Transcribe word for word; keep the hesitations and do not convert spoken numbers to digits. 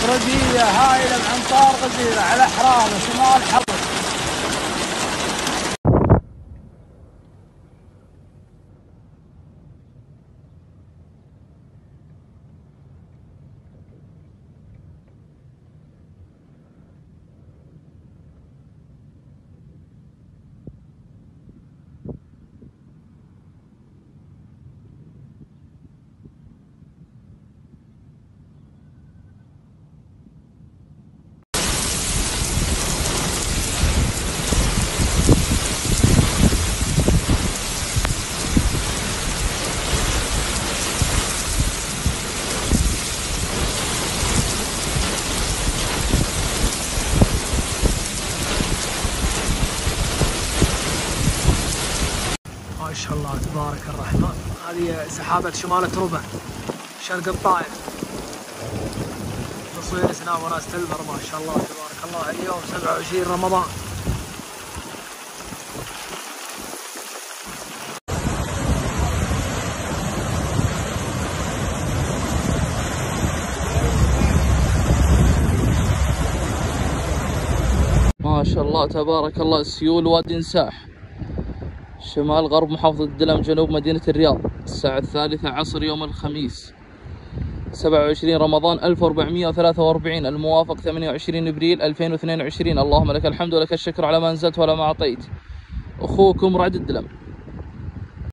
مفردية هائلة بأمطار غزيرة على حرامة شمال حلب. ما شاء الله تبارك الرحمن. هذه سحابة شمال تروبة شرق الطائف، تصوير سناب وناس تلبر. ما شاء الله تبارك الله. اليوم سبعة وعشرين رمضان. ما شاء الله تبارك الله. سيول وادي نساح شمال غرب محافظة الدلم جنوب مدينة الرياض، الساعة الثالثة عصر يوم الخميس سبعة وعشرين رمضان ألف وأربعمئة وثلاثة وأربعين الموافق ثمانية وعشرين ابريل ألفين واثنين وعشرين. اللهم لك الحمد ولك الشكر على ما انزلت ولا ما اعطيت. اخوكم رعد الدلم.